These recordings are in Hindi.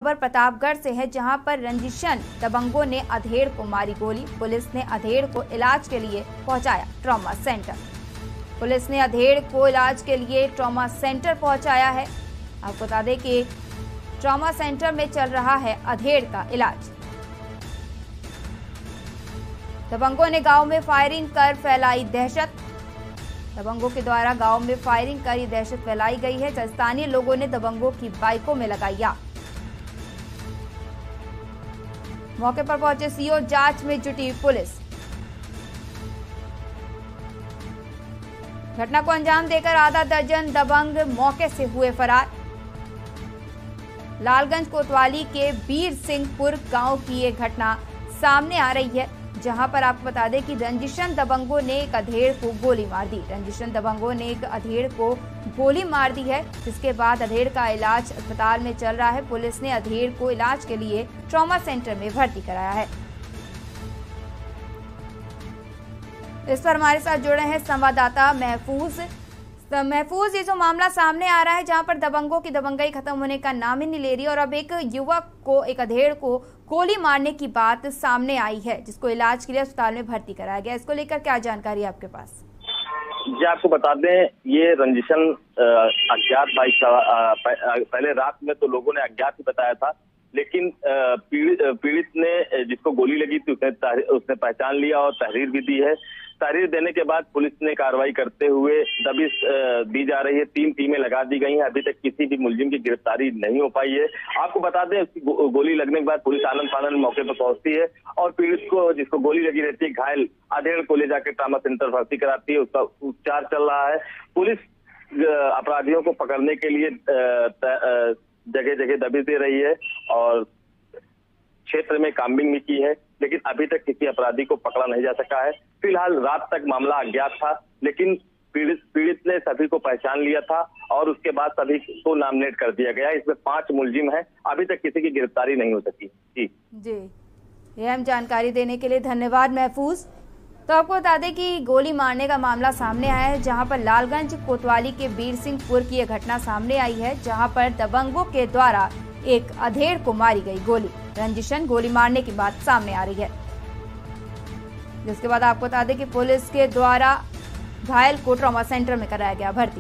प्रतापगढ़ से है, जहां पर रंजिशन दबंगों ने अधेड़ को मारी गोली। पुलिस ने अधेड़ को इलाज के लिए पहुंचाया ट्रॉमा सेंटर। पुलिस ने अधेड़ को इलाज के लिए ट्रॉमा सेंटर पहुंचाया है। आपको बता दें कि ट्रॉमा सेंटर में चल रहा है अधेड़ का इलाज। दबंगों ने गांव में फायरिंग कर फैलाई दहशत। दबंगों के द्वारा गांव में फायरिंग कर ये दहशत फैलाई गई है। स्थानीय लोगों ने दबंगों की बाइकों में लगाई आग। मौके पर पहुंचे सीओ, जांच में जुटी पुलिस। घटना को अंजाम देकर आधा दर्जन दबंग मौके से हुए फरार। लालगंज कोतवाली के बीर सिंहपुर गांव की ये घटना सामने आ रही है, जहां पर आपको बता दें कि रंजिशन दबंगों ने एक अधेड़ को गोली मार दी। रंजिशन दबंगों ने एक अधेड़ को गोली मार दी है, जिसके बाद अधेड़ का इलाज अस्पताल में चल रहा है। पुलिस ने अधेड़ को इलाज के लिए ट्रॉमा सेंटर में भर्ती कराया है। इस पर हमारे साथ जुड़े हैं संवाददाता महफूज। महफूज, ये जो मामला सामने आ रहा है, जहां पर दबंगों की दबंगई खत्म होने का नाम ही नहीं ले रही और अब एक युवक को, एक अधेड़ को गोली मारने की बात सामने आई है, जिसको इलाज के लिए अस्पताल में भर्ती कराया गया। इसको लेकर क्या जानकारी है आपके पास? जी, आपको बता दें, ये रंजिशन अज्ञात बाइक पहले रात में तो लोगों ने अज्ञात ही बताया था, लेकिन पीड़ित ने, जिसको गोली लगी थी, उसने पहचान लिया और तहरीर भी दी है। तहरीर देने के बाद पुलिस ने कार्रवाई करते हुए दबिश दी जा रही है। 3 टीमें लगा दी गई हैं। अभी तक किसी भी मुलजिम की गिरफ्तारी नहीं हो पाई है। आपको बता दें, उसकी गोली लगने के बाद पुलिस आनन फानन मौके पर पहुंचती है और पीड़ित को, जिसको गोली लगी रहती है, घायल अधेड़ को ले जाकर ट्रॉमा सेंटर भर्ती कराती है। उसका उपचार चल रहा है। पुलिस अपराधियों को पकड़ने के लिए जगह जगह दबिश दे रही है और क्षेत्र में काम्बिंग भी की है, लेकिन अभी तक किसी अपराधी को पकड़ा नहीं जा सका है। फिलहाल रात तक मामला अज्ञात था, लेकिन पीड़ित ने सभी को पहचान लिया था और उसके बाद सभी को नामनेट कर दिया गया। इसमें 5 मुलजिम हैं। अभी तक किसी की गिरफ्तारी नहीं हो सकी। जी, ये हम जानकारी देने के लिए धन्यवाद महफूज। तो आपको बता दें कि गोली मारने का मामला सामने आया है, जहां पर लालगंज कोतवाली के बीर सिंहपुर की यह घटना सामने आई है, जहां पर दबंगों के द्वारा एक अधेड़ को मारी गई गोली। रंजिशन गोली मारने की बात सामने आ रही है, जिसके बाद आपको बता दें कि पुलिस के द्वारा घायल को ट्रॉमा सेंटर में कराया गया भर्ती।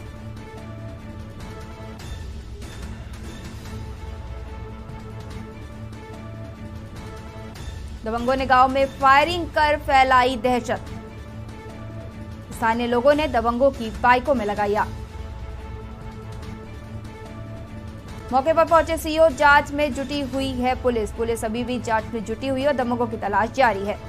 दबंगों ने गांव में फायरिंग कर फैलाई दहशत। स्थानीय लोगों ने दबंगों की बाइकों में लगाई आग। मौके पर पहुंचे सीओ, जांच में जुटी हुई है पुलिस। पुलिस अभी भी जांच में जुटी हुई है और दबंगों की तलाश जारी है।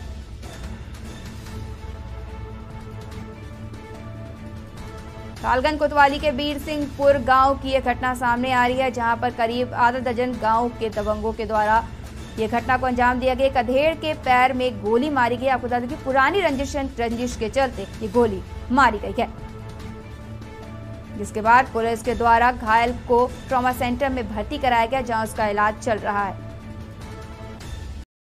लालगंज कोतवाली के बीर सिंहपुर गांव की यह घटना सामने आ रही है, जहां पर करीब आधा दर्जन गांव के दबंगों के द्वारा ये घटना को अंजाम दिया गया। एक अधेड़ के पैर में गोली मारी गई। आपको बता दें कि पुरानी रंजिश के चलते ये गोली मारी गई है, जिसके बाद पुलिस के द्वारा घायल को ट्रॉमा सेंटर में भर्ती कराया गया, जहां उसका इलाज चल रहा है।